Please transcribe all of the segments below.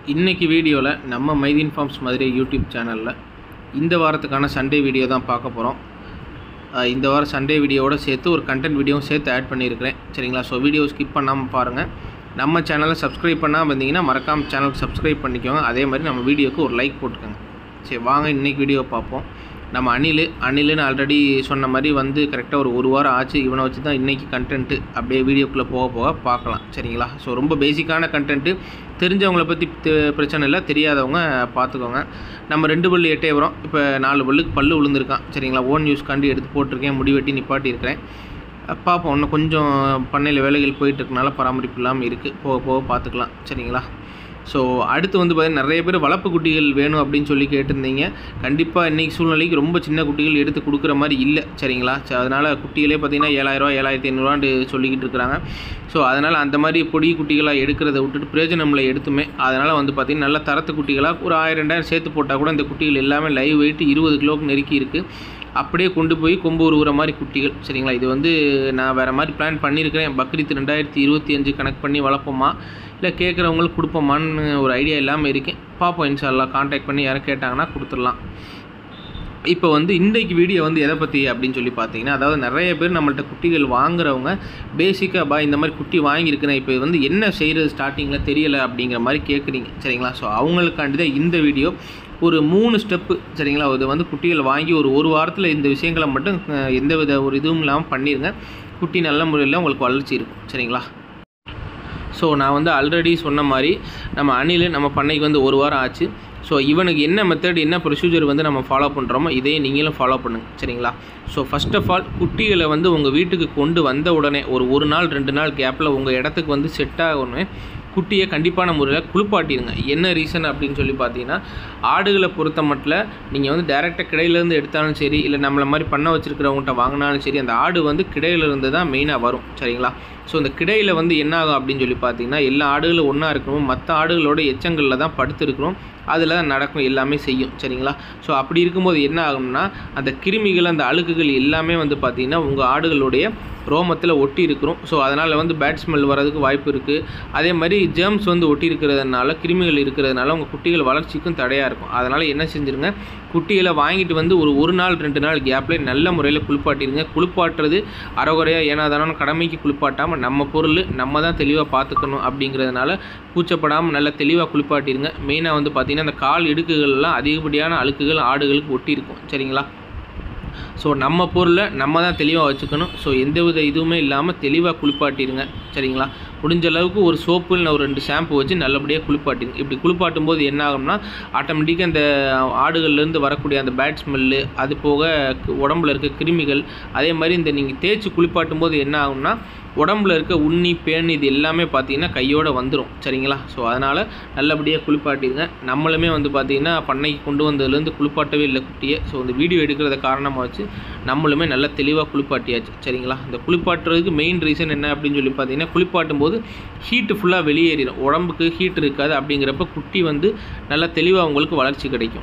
இன்னைக்கு வீடியோவில் நம்ம மைதீன் ஃபார்ம்ஸ் மதுரை யூடியூப் சேனலில் இந்த வாரத்துக்கான சண்டே வீடியோ தான் பார்க்க போகிறோம். இந்த வாரம் சண்டே வீடியோவோட சேர்த்து ஒரு கண்டென்ட் வீடியோவும் சேர்த்து ஆட் பண்ணியிருக்கிறேன். சரிங்களா? ஸோ வீடியோ ஸ்கிப் பண்ணாமல் பாருங்கள். நம்ம சேனலை சப்ஸ்கிரைப் பண்ணாமல் இருந்தீங்கன்னா மறக்காமல் சேனலுக்கு சப்ஸ்கிரைப் பண்ணிக்கோங்க. அதே மாதிரி நம்ம வீடியோவுக்கு ஒரு லைக் போட்டுக்கோங்க. சரி, வாங்க இன்றைக்கி வீடியோ பார்ப்போம். நம்ம அணிலுன்னு ஆல்ரெடி சொன்ன மாதிரி வந்து கரெக்டாக ஒரு வாரம் ஆச்சு. இவனை வச்சு தான் இன்றைக்கி கண்டென்ட்டு அப்படியே வீடியோக்குள்ளே போக பார்க்கலாம். சரிங்களா? ஸோ ரொம்ப பேசிக்கான கண்டென்ட்டு, தெரிஞ்சவங்கள பற்றி பிரச்சனை இல்லை, தெரியாதவங்க பார்த்துக்கோங்க. நம்ம 2 பல்லு எட்டே வரும். இப்போ 4 பல்லுக்கு பல்லு விழுந்திருக்கான். சரிங்களா? ஓன் யூஸ்காண்டி எடுத்து போட்டிருக்கேன், முடி வெட்டி நிப்பாட்டி இருக்கிறேன். பார்ப்போம். இன்னும் கொஞ்சம் பண்ணையில் வேலைகள் போயிட்டுருக்கனால பராமரிப்பு இல்லாமல் இருக்குது. போக பார்த்துக்கலாம். சரிங்களா? ஸோ அடுத்து வந்து பார்த்திங்கன்னா நிறைய பேர் வளர்ப்பு குட்டிகள் வேணும் அப்படின்னு சொல்லி கேட்டிருந்தீங்க. கண்டிப்பாக இன்றைக்கி சூழ்நிலைக்கு ரொம்ப சின்ன குட்டிகள் எடுத்து கொடுக்குற மாதிரி இல்லை. சரிங்களா? அதனால் குட்டிகளே பார்த்திங்கன்னா 7000 7500 சொல்லிக்கிட்டு இருக்கிறாங்க. ஸோ அதனால் அந்த மாதிரி பொடி குட்டிகளாக எடுக்கிறத விட்டுட்டு பிரயோஜனமில் எடுத்துமே. அதனால் வந்து பார்த்திங்கன்னா நல்ல தரத்து குட்டிகளாக ஒரு 1000-2000 சேர்த்து போட்டால் கூட இந்த குட்டிகள் எல்லாமே லைவ் வெயிட் 20 கிலோவுக்கு நெருக்கி இருக்குது. அப்படியே கொண்டு போய் கொம்பு உருவுற மாதிரி குட்டிகள். சரிங்களா? இது வந்து நான் வேறு மாதிரி பிளான் பண்ணியிருக்கிறேன். பக்ரீத் 2025 கணக்கு பண்ணி வளர்ப்போமா இல்லை கேட்குறவங்களுக்கு கொடுப்போமான்னு ஒரு ஐடியா இல்லாமல் இருக்கேன். பார்ப்போம். இன்ஷா அல்லாஹ் கான்டாக்ட் பண்ணி யாரும் கேட்டாங்கன்னா கொடுத்துடலாம். இப்போ வந்து இன்றைக்கு வீடியோ வந்து எதை பற்றி அப்படின்னு சொல்லி பார்த்தீங்கன்னா, அதாவது நிறைய பேர் நம்மள்ட்ட குட்டிகள் வாங்குறவங்க பேசிக்காக இந்த மாதிரி குட்டி வாங்கியிருக்கிறேன், இப்போ வந்து என்ன செய்கிறது ஸ்டார்டிங்கில் தெரியலை அப்படிங்கிற மாதிரி கேட்குறீங்க. சரிங்களா? ஸோ அவங்களுக்காண்டி தான் இந்த வீடியோ. ஒரு 3 ஸ்டெப்பு. சரிங்களா? இது வந்து குட்டிகள் வாங்கி ஒரு வாரத்தில் இந்த விஷயங்களை மட்டும் எந்தவித ஒரு இதுவும் இல்லாமல் பண்ணிடுங்க. குட்டி நல்ல முறையில் உங்களுக்கு வளர்ச்சி இருக்கும். சரிங்களா? ஸோ நான் வந்து ஆல்ரெடி சொன்ன மாதிரி நம்ம பண்ணைக்கு வந்து 1 வாரம் ஆச்சு. ஸோ இவனுக்கு என்ன மெத்தட், என்ன ப்ரொசீஜர் வந்து நம்ம ஃபாலோ பண்ணுறோமோ இதே நீங்களும் ஃபாலோ பண்ணுங்கள். சரிங்களா? ஸோ ஃபஸ்ட் ஆஃப் ஆல் குட்டிகளை வந்து உங்கள் வீட்டுக்கு கொண்டு வந்த உடனே ஒரு நாள் 2 நாள் கேப்பில் உங்கள் இடத்துக்கு வந்து செட் ஆகணுமே குட்டியை கண்டிப்பான முறையில் குளிப்பாட்டிடுங்க. என்ன ரீசன் அப்படின்னு சொல்லி பார்த்தீங்கன்னா, ஆடுகளை பொறுத்த மட்டும் நீங்கள் வந்து டைரெக்டாக கிடையிலேருந்து எடுத்தாலும் சரி, இல்லை நம்மளை மாதிரி பண்ண வச்சுருக்கிறவங்கள்ட்ட வாங்கினாலும் சரி, அந்த ஆடு வந்து கிடையிலேருந்து தான் மெயினாக வரும். சரிங்களா? ஸோ இந்த கிடையில் வந்து என்ன ஆகும் அப்படின்னு சொல்லி பார்த்தீங்கன்னா, எல்லா ஆடுகளும் ஒன்றா இருக்கணும், மற்ற ஆடுகளோட எச்சங்களில் தான் படுத்துருக்கணும், அதில் தான் நடக்கும், எல்லாமே செய்யும். சரிங்களா? ஸோ அப்படி இருக்கும்போது என்ன ஆகும்னா, அந்த கிருமிகள் அந்த அழுக்குகள் எல்லாமே வந்து பார்த்திங்கன்னா உங்கள் ஆடுகளுடைய ரோமத்தில் ஒட்டி இருக்கிறோம். ஸோ அதனால் வந்து பேட் ஸ்மெல் வரதுக்கு வாய்ப்பு இருக்குது. அதே மாதிரி ஜெர்ம்ஸ் வந்து ஒட்டி இருக்கிறதுனால, கிருமிகள் இருக்கிறதுனால உங்கள் குட்டிகள் வளர்ச்சிக்கும் தடையாக இருக்கும். அதனால் என்ன செஞ்சுருங்க, குட்டிகளை வாங்கிட்டு வந்து ஒரு நாள் 2 நாள் கேப்பில் நல்ல முறையில் குளிப்பாட்டிடுங்க. குளிப்பாட்டுறது அரைகுறையாக ஏனாதான கடமைக்கு குளிப்பாட்டாமல் நம்ம பொருள் நம்ம தான் தெளிவாக பார்த்துக்கணும் அப்படிங்கிறதுனால கூச்சப்படாமல் நல்லா தெளிவாக குளிப்பாட்டிடுங்க. மெயினாக வந்து பார்த்திங்கன்னா அந்த கால் இடுக்குகள்லாம் அதிகப்படியான அழுக்குகள் ஆடுகளுக்கு ஒட்டி இருக்கும். சரிங்களா? ஸோ நம்ம பொருளை நம்ம தான் தெளிவாக வச்சுக்கணும். ஸோ எந்தவித இதுவுமே இல்லாமல் தெளிவாக குளிப்பாட்டிடுங்க. சரிங்களா? முடிஞ்ச அளவுக்கு ஒரு சோப்பு இல்லை ஒரு 2 ஷாம்பு வச்சு நல்லபடியாக குளிப்பாட்டிடுங்க. இப்படி குளிப்பாட்டும் போது என்ன ஆகும்னா, ஆட்டோமேட்டிக்காக அந்த ஆடுகள்லேருந்து வரக்கூடிய அந்த பேட் ஸ்மெல்லு, அது போக உடம்புல இருக்க கிருமிகள், அதே மாதிரி இந்த நீங்கள் தேய்ச்சி குளிப்பாட்டும் போது என்ன ஆகும்னா, உடம்புல இருக்க உண்ணி பேன் இது எல்லாமே பார்த்திங்கன்னா கையோடு வந்துடும். சரிங்களா? ஸோ அதனால் நல்லபடியாக குளிப்பாட்டிடுங்க. நம்மளுமே வந்து பார்த்திங்கன்னா பண்ணைக்கு கொண்டு வந்ததுலேருந்து குளிப்பாட்டவே இல்லை குட்டியை. ஸோ இந்த வீடியோ எடுக்கிறத காரணமாக வச்சு நம்மளுமே நல்லா தெளிவாக குளிப்பாட்டியாச்சு. சரிங்களா? இந்த குளிப்பாட்டுறதுக்கு மெயின் ரீசன் என்ன அப்படின்னு சொல்லி பார்த்தீங்கன்னா, குளிப்பாட்டும் போது ஹீட்டு ஃபுல்லாக வெளியேறிடும், உடம்புக்கு ஹீட் இருக்காது. அப்படிங்கிறப்ப குட்டி வந்து நல்லா தெளிவாக உங்களுக்கு வளர்ச்சி கிடைக்கும்.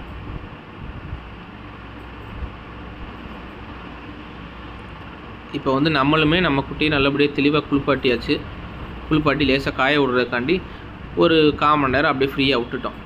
இப்போ வந்து நம்மளுமே நம்ம குட்டியை நல்லபடியாக தெளிவாக குளிப்பாட்டி லேசாக காய விடுறதுக்காண்டி ஒரு 1/4 மணி நேரம் அப்படியே ஃப்ரீயாக விட்டுட்டோம்.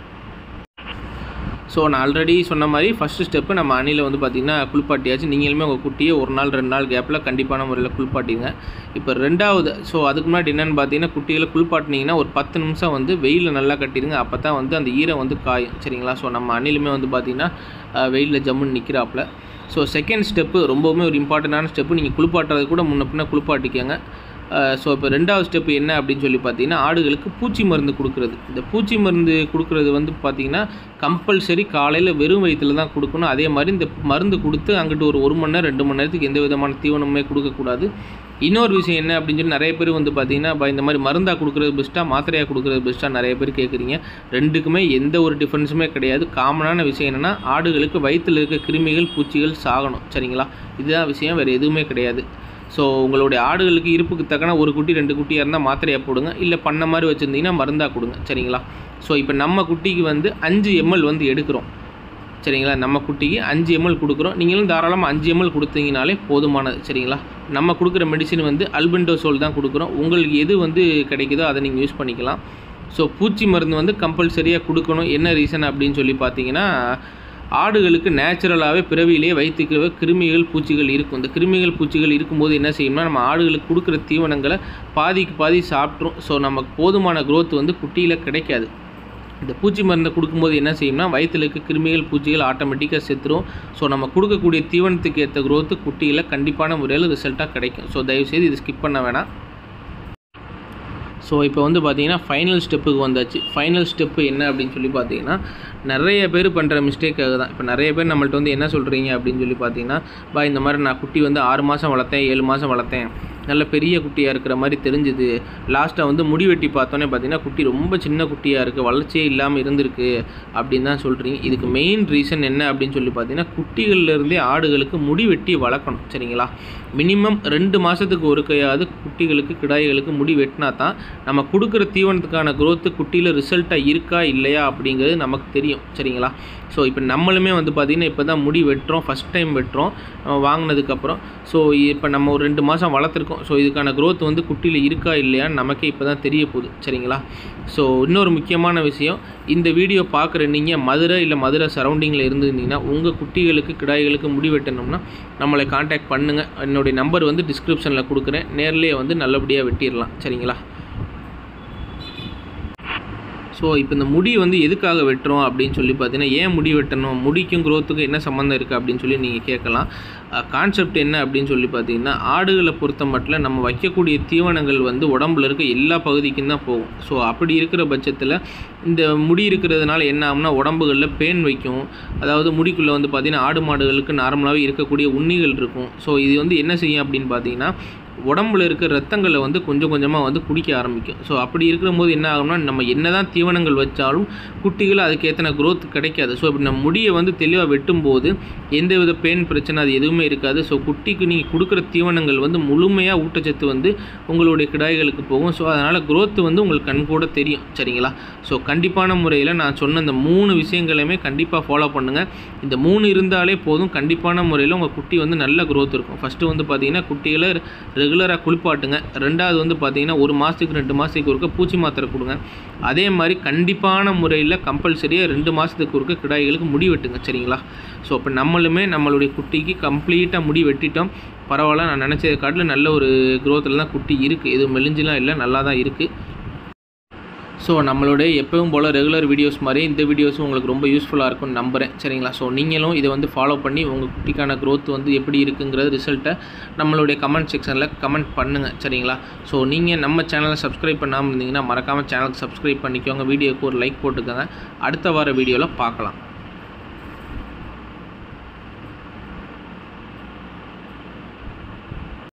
ஸோ நான் ஆல்ரெடி சொன்ன மாதிரி ஃபஸ்ட்டு ஸ்டெப்பு நம்ம அணியில் வந்து பார்த்திங்கன்னா குளிப்பாட்டியாச்சு. நீங்களுமே உங்கள் குட்டியை 1 நாள் 2 நாள் கேப்பில் கண்டிப்பான முறையில் குளிப்பாட்டிங்க. இப்போ 2வது, ஸோ அதுக்கு முன்னாடி என்னென்னு பார்த்தீங்கன்னா, குட்டிகளை குளிப்பாட்டினீங்கன்னா ஒரு 10 நிமிஷம் வந்து வெயிலில் நல்லா கட்டிடுங்க. அப்போ தான் வந்து அந்த ஈரம் வந்து காயும். சரிங்களா? ஸோ நம்ம அணிலுமே வந்து பார்த்திங்கன்னா வெயிலில் ஜம்முன்னு நிற்கிறாப்புல. ஸோ செகண்ட் ஸ்டெப்பு ரொம்பவுமே ஒரு இம்பார்ட்டண்டான ஸ்டெப்பு. நீங்கள் குளிப்பாட்டுறது கூட முன்ன பின்ன குளிப்பாட்டிக்கங்க. ஸோ இப்போ 2வது ஸ்டெப்பு என்ன அப்படின்னு சொல்லி பார்த்தீங்கன்னா, ஆடுகளுக்கு பூச்சி மருந்து கொடுக்குறது. இந்த பூச்சி மருந்து கொடுக்குறது வந்து பார்த்திங்கன்னா கம்பல்சரி காலையில் வெறும் வயிற்றில் தான் கொடுக்கணும். அதே மாதிரி இந்த மருந்து கொடுத்து அங்கிட்டு ஒரு 1 மணி நேரம் 2 மணி நேரத்துக்கு எந்த விதமான தீவனமே கொடுக்கக்கூடாது. இன்னொரு விஷயம் என்ன அப்படின்னு சொல்லி நிறைய பேர் வந்து பார்த்திங்கன்னா, இந்த மாதிரி மருந்தாக கொடுக்குறது பெஸ்ட்டாக மாத்திரையாக கொடுக்குறது பெஸ்ட்டாக நிறைய பேர் கேட்குறீங்க. ரெண்டுக்குமே எந்த ஒரு டிஃப்ரென்ஸுமே கிடையாது. காமனான விஷயம் என்னென்னா, ஆடுகளுக்கு வயிற்றில் இருக்க கிருமிகள் பூச்சிகள் சாகணும். சரிங்களா? இதுதான் விஷயம், வேறு எதுவுமே கிடையாது. ஸோ உங்களுடைய ஆடுகளுக்கு இருப்புக்கு தக்கன 1 குட்டி 2 குட்டியாக இருந்தால் மாத்திரையாக போடுங்க, இல்லை பண்ண மாதிரி வச்சுருந்தீங்கன்னா மருந்தாக கொடுங்க. சரிங்களா? ஸோ இப்போ நம்ம குட்டிக்கு வந்து 5 ml வந்து எடுக்கிறோம். சரிங்களா? நம்ம குட்டிக்கு 5 ml கொடுக்குறோம். நீங்களும் தாராளமாக 5 ml கொடுத்தீங்கனாலே போதுமானது. சரிங்களா? நம்ம கொடுக்குற மெடிசின் வந்து அல்பெண்டோசோல் தான் கொடுக்குறோம். உங்களுக்கு எது வந்து கிடைக்குதோ அதை நீங்கள் யூஸ் பண்ணிக்கலாம். ஸோ பூச்சி மருந்து வந்து கம்பல்சரியாக கொடுக்கணும். என்ன ரீசன் அப்படின்னு சொல்லி பார்த்தீங்கன்னா, ஆடுகளுக்கு நேச்சுரலாகவே பிறவியிலேயே வயிற்றுக்கு கிருமிகள் பூச்சிகள் இருக்கும். இந்த கிருமிகள் பூச்சிகள் இருக்கும்போது என்ன செய்யும்னா, நம்ம ஆடுகளுக்கு கொடுக்குற தீவனங்களை பாதிக்கு பாதி சாப்பிட்ரும். ஸோ நமக்கு போதுமான க்ரோத் வந்து குட்டியில் கிடைக்காது. இந்த பூச்சி மருந்தை கொடுக்கும்போது என்ன செய்யும்னா, வயிற்றில் இருக்க கிருமிகள் பூச்சிகள் ஆட்டோமேட்டிக்காக செத்துரும். ஸோ நம்ம கொடுக்கக்கூடிய தீவனத்துக்கு ஏற்ற க்ரோத்து குட்டியில் கண்டிப்பான முறையில் ரிசல்ட்டாக கிடைக்கும். ஸோ தயவுசெய்து இது ஸ்கிப் பண்ண வேணாம். ஸோ இப்போ வந்து பார்த்திங்கன்னா ஃபைனல் ஸ்டெப்புக்கு வந்தாச்சு. ஃபைனல் ஸ்டெப்பு என்ன அப்படின்னு சொல்லி பார்த்தீங்கன்னா, நிறைய பேர் பண்ணுற மிஸ்டேக்காக தான். இப்போ நிறைய பேர் நம்மள்ட்ட வந்து என்ன சொல்கிறீங்க அப்படின்னு சொல்லி பார்த்தீங்கன்னா, இந்த மாதிரி நான் குட்டி வந்து 6 மாதம் வளர்த்தேன், 7 மாதம் வளர்த்தேன், நல்ல பெரிய குட்டியாக இருக்கிற மாதிரி தெரிஞ்சுது. லாஸ்ட்டாக வந்து முடி வெட்டி பார்த்தோன்னே பார்த்தீங்கன்னா குட்டி ரொம்ப சின்ன குட்டியாக இருக்குது, வளர்ச்சியே இல்லாமல் இருந்திருக்கு அப்படின்னு தான் சொல்கிறீங்க. இதுக்கு மெயின் ரீசன் என்ன அப்படின்னு சொல்லி பார்த்தீங்கன்னா, குட்டிகள்லேருந்தே ஆடுகளுக்கு முடி வெட்டி வளர்க்கணும். சரிங்களா? மினிமம் 2 மாதத்துக்கு ஒரு கையாவது குட்டிகளுக்கு கிடாய்களுக்கு முடி வெட்டினா தான் நம்ம கொடுக்குற தீவனத்துக்கான க்ரோத்து குட்டியில் ரிசல்ட்டாக இருக்கா இல்லையா அப்படிங்கிறது நமக்கு தெரியும். சரிங்களா? ஸோ இப்போ நம்மளுமே வந்து பார்த்திங்கன்னா இப்போ தான் முடி வெட்டுறோம், ஃபஸ்ட் டைம் வெட்டுறோம் வாங்கினதுக்கப்புறம். ஸோ இப்போ நம்ம ஒரு 2 மாதம் வளர்த்துருக்கோம். ஸோ இதுக்கான க்ரோத் வந்து குட்டியில் இருக்கா இல்லையான்னு நமக்கே இப்போ தான் தெரிய போகுது. சரிங்களா? ஸோ இன்னொரு முக்கியமான விஷயம், இந்த வீடியோ பார்க்குற நீங்கள் மதுரை இல்லை மதுரை சரௌண்டிங்கில் இருந்திருந்தீங்கன்னா, உங்கள் குட்டிகளுக்கு கிடாய்களுக்கு முடி வெட்டணும்னா நம்மளை கான்டாக்ட் பண்ணுங்கள். என்னுடைய நம்பர் வந்து டிஸ்கிரிப்ஷனில் கொடுக்குறேன். நேர்லேயே வந்து நல்லபடியாக வெட்டிடலாம். சரிங்களா? ஸோ இப்போ இந்த முடி வந்து எதுக்காக வெட்டுறோம் அப்படின்னு சொல்லி பார்த்தீங்கன்னா, ஏன் முடி வெட்டணும், முடிக்கும் க்ரோத்துக்கும் என்ன சம்மந்தம் இருக்குது அப்படின்னு சொல்லி நீங்கள் கேட்கலாம். கான்செப்ட் என்ன அப்படின்னு சொல்லி பார்த்தீங்கன்னா, ஆடுகளை பொறுத்த மட்டும் நம்ம வைக்கக்கூடிய தீவனங்கள் வந்து உடம்புல இருக்க எல்லா பகுதிக்கும் தான் போகும். ஸோ அப்படி இருக்கிற பட்சத்தில் இந்த முடி இருக்கிறதுனால என்ன ஆகும்னா, உடம்புகளில் பேன் வைக்கும். அதாவது முடிக்குள்ளே வந்து பார்த்திங்கன்னா ஆடு மாடுகளுக்கு நார்மலாகவே இருக்கக்கூடிய உண்ணிகள் இருக்கும். ஸோ இது வந்து என்ன செய்யும் அப்படின்னு பார்த்தீங்கன்னா, உடம்புல இருக்க ரத்தங்களை வந்து கொஞ்சம் கொஞ்சமாக வந்து குடிக்க ஆரம்பிக்கும். ஸோ அப்படி இருக்கும்போது என்ன ஆகும்னா, நம்ம என்ன தான் தீவனங்கள் வச்சாலும் குட்டிகள் அதுக்கேற்றின க்ரோத் கிடைக்காது. ஸோ இப்படி நம்ம முடியை வந்து தெளிவாக வெட்டும்போது எந்தவித பெயின் பிரச்சனை அது எதுவுமே இருக்காது. ஸோ குட்டிக்கு நீங்கள் கொடுக்குற தீவனங்கள் வந்து முழுமையாக ஊட்டச்சத்து வந்து உங்களுடைய கிடாய்களுக்கு போகும். ஸோ அதனால் க்ரோத் வந்து உங்களுக்கு கண் கூட தெரியும். சரிங்களா? ஸோ கண்டிப்பான முறையில் நான் சொன்ன இந்த 3 விஷயங்களையுமே கண்டிப்பாக ஃபாலோ பண்ணுங்கள். இந்த 3 இருந்தாலே போதும். கண்டிப்பான முறையில் உங்கள் குட்டி வந்து நல்ல க்ரோத் இருக்கும். ஃபஸ்ட்டு வந்து பார்த்திங்கன்னா, குட்டிகளை ரெகுலராக குளிப்பாட்டுங்க. ரெண்டாவது வந்து பார்த்திங்கன்னா, 1 மாதத்துக்கு 2 மாதத்துக்கு ஒருக்க பூச்சி மாத்திரை கொடுங்க. அதே மாதிரி கண்டிப்பான முறையில் கம்பல்சரியாக 2 மாதத்துக்கு ஒருக்க கிடாய்களுக்கு முடி வெட்டுங்க. சரிங்களா? ஸோ இப்போ நம்மளுமே நம்மளுடைய குட்டிக்கு கம்ப்ளீட்டாக முடி வெட்டிட்டோம். பரவாயில்ல, நான் நினச்சதை காட்டில் நல்ல ஒரு க்ரோத்தில் தான் குட்டி இருக்குது. எதுவும் மெலிஞ்செலாம் இல்லை, நல்லா தான் இருக்குது. ஸோ நம்மளுடைய எப்பவும் போல் ரெகுலர் வீடியோஸ் மாதிரி இந்த வீடியோஸும் உங்களுக்கு ரொம்ப யூஸ்ஃபுல்லாக இருக்கும்னு நம்புகிறேன். சரிங்களா? ஸோ நீங்களும் இதை வந்து ஃபாலோ பண்ணி உங்கள் குட்டிக்கான க்ரோத் வந்து எப்படி இருக்குங்கிறது ரிசல்ட்டை நம்மளுடைய கமெண்ட் செக்ஷனில் கமெண்ட் பண்ணுங்கள். சரிங்களா? ஸோ நீங்கள் நம்ம சேனலை சப்ஸ்கிரைப் பண்ணாமல் இருந்தீங்கன்னா மறக்காமல் சேனலுக்கு சப்ஸ்கிரைப் பண்ணிக்கோங்க. வீடியோக்கு ஒரு லைக் போட்டுக்கோங்க. அடுத்த வார வீடியோவில் பார்க்கலாம்.